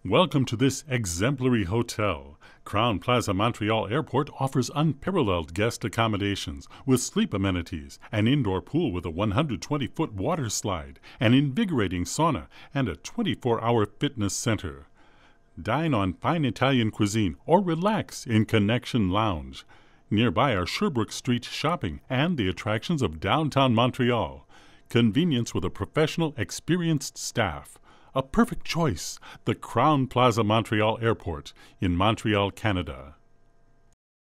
Welcome to this exemplary hotel. Crowne Plaza Montreal Airport offers unparalleled guest accommodations with sleep amenities, an indoor pool with a 120-foot water slide, an invigorating sauna, and a 24-hour fitness center. Dine on fine Italian cuisine or relax in Connection Lounge. Nearby are Sherbrooke Street shopping and the attractions of downtown Montreal. Convenience with a professional, experienced staff. A perfect choice, the Crowne Plaza Montreal Airport in Montreal, Canada.